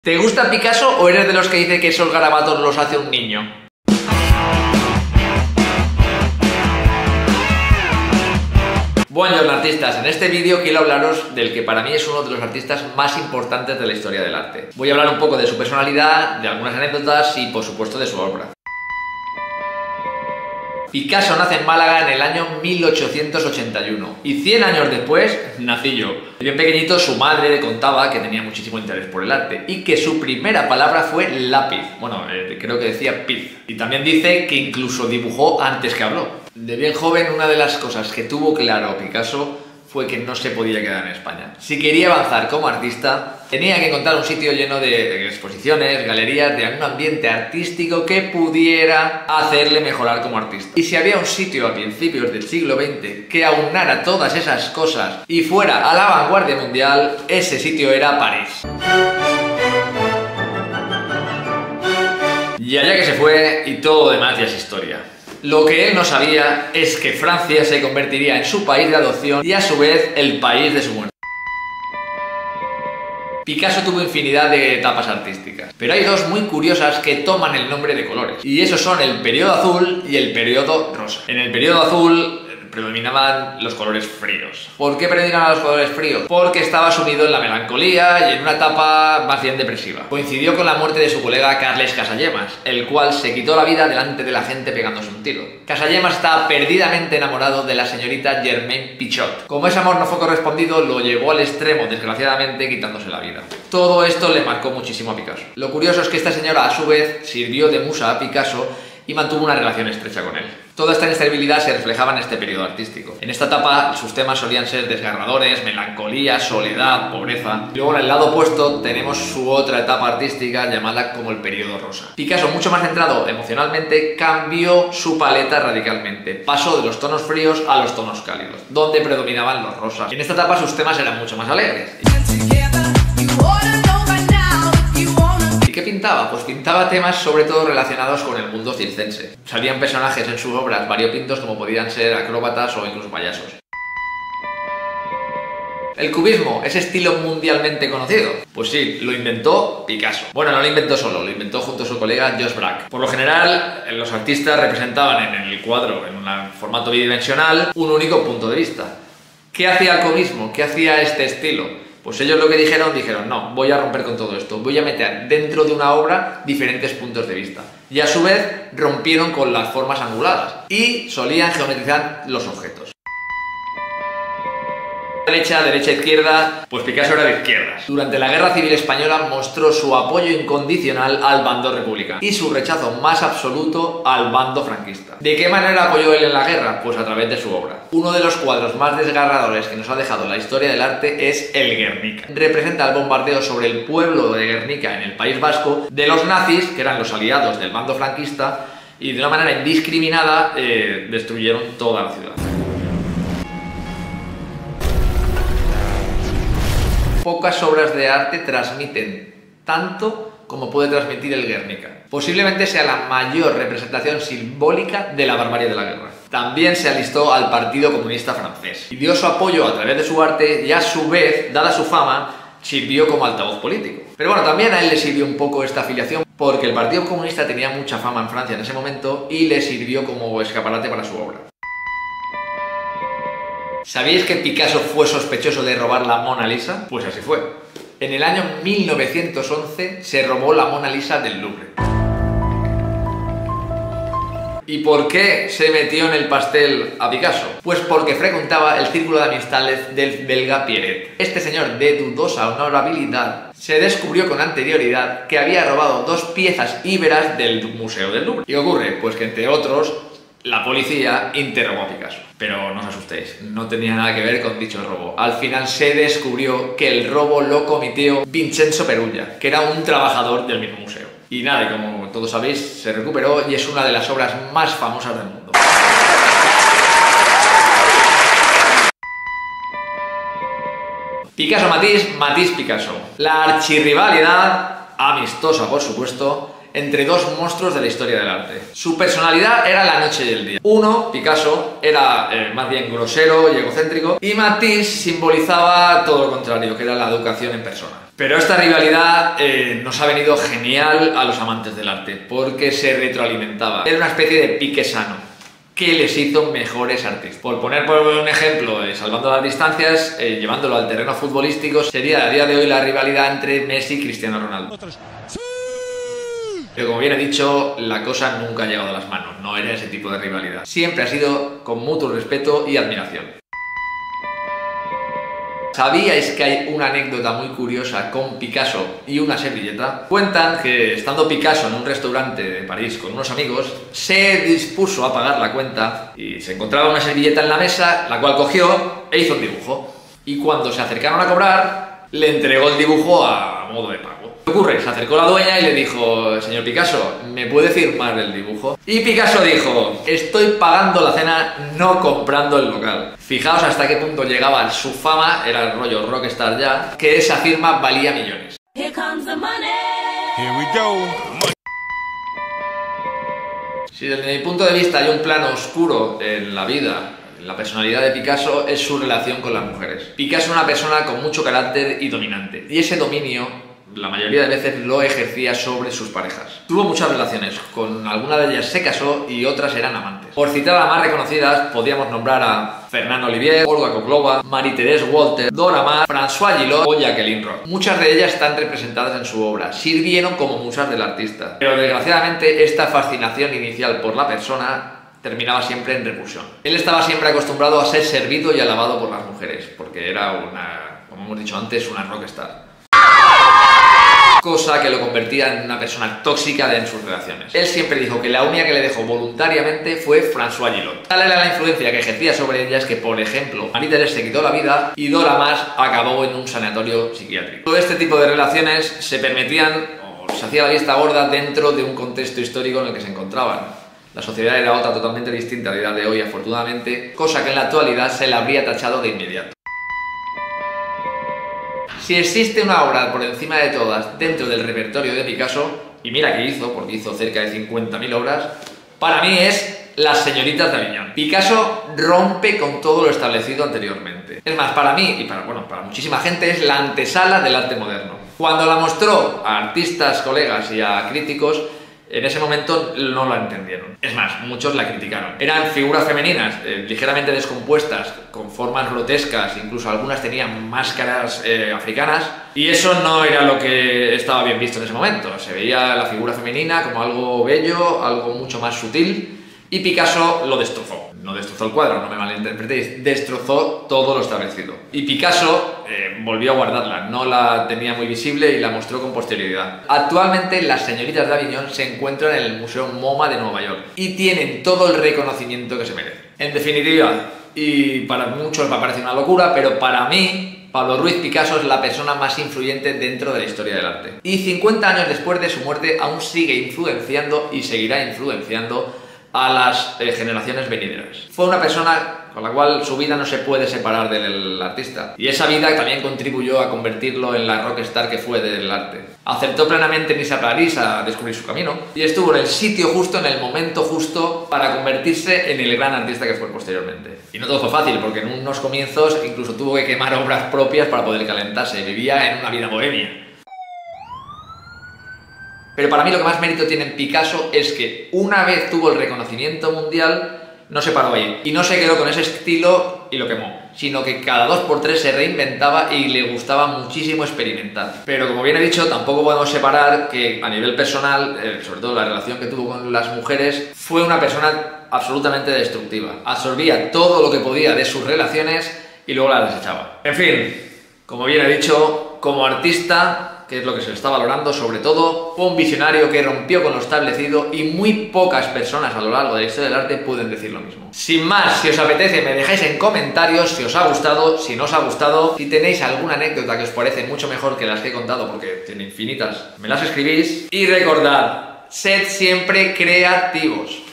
¿Te gusta Picasso o eres de los que dice que esos garabatos los hace un niño? Buenos artistas, en este vídeo quiero hablaros del que para mí es uno de los artistas más importantes de la historia del arte. Voy a hablar un poco de su personalidad, de algunas anécdotas y por supuesto de su obra. Picasso nace en Málaga en el año 1881 y 100 años después nací yo. Bien pequeñito su madre le contaba que tenía muchísimo interés por el arte y que su primera palabra fue lápiz. Bueno, creo que decía piz. Y también dice que incluso dibujó antes que habló. De bien joven, una de las cosas que tuvo claro Picasso fue que no se podía quedar en España. Si quería avanzar como artista, tenía que encontrar un sitio lleno de exposiciones, galerías, de un ambiente artístico que pudiera hacerle mejorar como artista. Y si había un sitio a principios del siglo XX que aunara todas esas cosas y fuera a la vanguardia mundial, ese sitio era París. Y allá que se fue y todo lo demás ya es historia. Lo que él no sabía es que Francia se convertiría en su país de adopción y a su vez el país de su muerte. Picasso tuvo infinidad de etapas artísticas, pero hay dos muy curiosas que toman el nombre de colores, y esos son el periodo azul y el periodo rosa. En el periodo azul predominaban los colores fríos. ¿Por qué predominaban los colores fríos? Porque estaba sumido en la melancolía y en una etapa más bien depresiva. Coincidió con la muerte de su colega Carles Casagemas, el cual se quitó la vida delante de la gente pegándose un tiro. Casagemas estaba perdidamente enamorado de la señorita Germaine Pichot. Como ese amor no fue correspondido, lo llevó al extremo, desgraciadamente, quitándose la vida. Todo esto le marcó muchísimo a Picasso. Lo curioso es que esta señora, a su vez, sirvió de musa a Picasso y mantuvo una relación estrecha con él. Toda esta inestabilidad se reflejaba en este periodo artístico. En esta etapa sus temas solían ser desgarradores, melancolía, soledad, pobreza. Y luego en el lado opuesto tenemos su otra etapa artística llamada como el periodo rosa. Picasso, mucho más centrado emocionalmente, cambió su paleta radicalmente. Pasó de los tonos fríos a los tonos cálidos, donde predominaban los rosas. En esta etapa sus temas eran mucho más alegres. ¿Y qué pintaba? Pues pintaba temas sobre todo relacionados con el mundo circense. Salían personajes en sus obras variopintos como podían ser acróbatas o incluso payasos. ¿El cubismo es estilo mundialmente conocido? Pues sí, lo inventó Picasso. Bueno, no lo inventó solo, lo inventó junto a su colega Jos Braque. Por lo general, los artistas representaban en el cuadro, en un formato bidimensional, un único punto de vista. ¿Qué hacía el cubismo? ¿Qué hacía este estilo? Pues ellos lo que dijeron, no, voy a romper con todo esto, voy a meter dentro de una obra diferentes puntos de vista. Y a su vez rompieron con las formas anguladas y solían geometrizar los objetos. Derecha, izquierda, pues Picasso era de izquierdas. Durante la Guerra Civil Española mostró su apoyo incondicional al bando republicano y su rechazo más absoluto al bando franquista. ¿De qué manera apoyó él en la guerra? Pues a través de su obra. Uno de los cuadros más desgarradores que nos ha dejado la historia del arte es el Guernica. Representa el bombardeo sobre el pueblo de Guernica en el País Vasco de los nazis, que eran los aliados del bando franquista, y de una manera indiscriminada destruyeron toda la ciudad. Pocas obras de arte transmiten tanto como puede transmitir el Guernica. Posiblemente sea la mayor representación simbólica de la barbarie de la guerra. También se alistó al Partido Comunista Francés y dio su apoyo a través de su arte y a su vez, dada su fama, sirvió como altavoz político. Pero bueno, también a él le sirvió un poco esta afiliación porque el Partido Comunista tenía mucha fama en Francia en ese momento y le sirvió como escaparate para su obra. ¿Sabíais que Picasso fue sospechoso de robar la Mona Lisa? Pues así fue. En el año 1911 se robó la Mona Lisa del Louvre. ¿Y por qué se metió en el pastel a Picasso? Pues porque frecuentaba el círculo de amistades del belga Pierret. Este señor de dudosa honorabilidad se descubrió con anterioridad que había robado dos piezas íberas del Museo del Louvre. ¿Y qué ocurre? Pues que entre otros la policía interrogó a Picasso. Pero no os asustéis, no tenía nada que ver con dicho robo. Al final se descubrió que el robo lo cometió Vincenzo Perugia, que era un trabajador del mismo museo. Y nada, como todos sabéis, se recuperó y es una de las obras más famosas del mundo. Picasso Matisse, Matisse Picasso. La archirrivalidad, amistosa por supuesto, entre dos monstruos de la historia del arte. Su personalidad era la noche y el día. Uno, Picasso, era más bien grosero y egocéntrico, y Matisse simbolizaba todo lo contrario, que era la educación en persona. Pero esta rivalidad nos ha venido genial a los amantes del arte, porque se retroalimentaba. Era una especie de pique sano que les hizo mejores artistas. Por poner un ejemplo, salvando las distancias, llevándolo al terreno futbolístico, sería a día de hoy la rivalidad entre Messi y Cristiano Ronaldo. Pero como bien he dicho, la cosa nunca ha llegado a las manos, no era ese tipo de rivalidad. Siempre ha sido con mutuo respeto y admiración. ¿Sabíais que hay una anécdota muy curiosa con Picasso y una servilleta? Cuentan que estando Picasso en un restaurante de París con unos amigos, se dispuso a pagar la cuenta y se encontraba una servilleta en la mesa, la cual cogió e hizo un dibujo. Y cuando se acercaron a cobrar, le entregó el dibujo a modo de pago. ¿Qué ocurre? Se acercó la dueña y le dijo: señor Picasso, ¿me puede firmar el dibujo? Y Picasso dijo: estoy pagando la cena, no comprando el local. Fijaos hasta qué punto llegaba su fama, era el rollo rockstar ya, que esa firma valía millones. Here comes the money. Here we go. Si desde mi punto de vista hay un plano oscuro en la vida, en la personalidad de Picasso, es su relación con las mujeres. Picasso es una persona con mucho carácter y dominante, y ese dominio la mayoría de veces lo ejercía sobre sus parejas. Tuvo muchas relaciones, con algunas de ellas se casó y otras eran amantes. Por citar a las más reconocidas, podríamos nombrar a Fernand Olivier, Olga Koklova, Marie-Thérèse Walter, Dora Maar, François Gillot o Jacqueline Roch. Muchas de ellas están representadas en su obra, sirvieron como musas del artista. Pero desgraciadamente esta fascinación inicial por la persona terminaba siempre en repulsión. Él estaba siempre acostumbrado a ser servido y alabado por las mujeres, porque era una, como hemos dicho antes, una rockstar. Cosa que lo convertía en una persona tóxica en sus relaciones. Él siempre dijo que la única que le dejó voluntariamente fue François Gillot. Tal era la influencia que ejercía sobre ellas que, por ejemplo, Marie-Thérèse se quitó la vida y Dora Maar acabó en un sanatorio psiquiátrico. Todo este tipo de relaciones se permitían o se hacía la vista gorda dentro de un contexto histórico en el que se encontraban. La sociedad era otra totalmente distinta a día de hoy, afortunadamente, cosa que en la actualidad se le habría tachado de inmediato. Si existe una obra por encima de todas dentro del repertorio de Picasso, y mira que hizo, porque hizo cerca de 50.000 obras, para mí es Las señoritas de Aviñón. Picasso rompe con todo lo establecido anteriormente. Es más, para mí y para muchísima gente es la antesala del arte moderno. Cuando la mostró a artistas, colegas y a críticos, en ese momento no la entendieron. Es más, muchos la criticaron. Eran figuras femeninas, ligeramente descompuestas, con formas grotescas, incluso algunas tenían máscaras africanas, y eso no era lo que estaba bien visto en ese momento. Se veía la figura femenina como algo bello, algo mucho más sutil, y Picasso lo destrozó. No destrozó el cuadro, no me malinterpretéis, destrozó todo lo establecido. Y Picasso volvió a guardarla, no la tenía muy visible y la mostró con posterioridad. Actualmente Las señoritas de Aviñón se encuentran en el Museo MoMA de Nueva York y tienen todo el reconocimiento que se merecen. En definitiva, y para muchos va a parecer una locura, pero para mí Pablo Ruiz Picasso es la persona más influyente dentro de la historia del arte. Y 50 años después de su muerte aún sigue influenciando y seguirá influenciando a las generaciones venideras. Fue una persona con la cual su vida no se puede separar del artista, y esa vida también contribuyó a convertirlo en la rockstar que fue del arte. Aceptó plenamente en irse a París a descubrir su camino y estuvo en el sitio justo, en el momento justo, para convertirse en el gran artista que fue posteriormente. Y no todo fue fácil, porque en unos comienzos incluso tuvo que quemar obras propias para poder calentarse. Vivía en una vida bohemia. Pero para mí lo que más mérito tiene en Picasso es que una vez tuvo el reconocimiento mundial, no se paró ahí y no se quedó con ese estilo y lo quemó, sino que cada 2x3 se reinventaba y le gustaba muchísimo experimentar. Pero como bien he dicho, tampoco podemos separar que a nivel personal, sobre todo la relación que tuvo con las mujeres, fue una persona absolutamente destructiva. Absorbía todo lo que podía de sus relaciones y luego las desechaba. En fin, como bien he dicho, como artista, que es lo que se le está valorando sobre todo, fue un visionario que rompió con lo establecido y muy pocas personas a lo largo de la historia del arte pueden decir lo mismo. Sin más, si os apetece me dejáis en comentarios si os ha gustado, si no os ha gustado, si tenéis alguna anécdota que os parece mucho mejor que las que he contado, porque tiene infinitas, me las escribís. Y recordad, sed siempre creativos.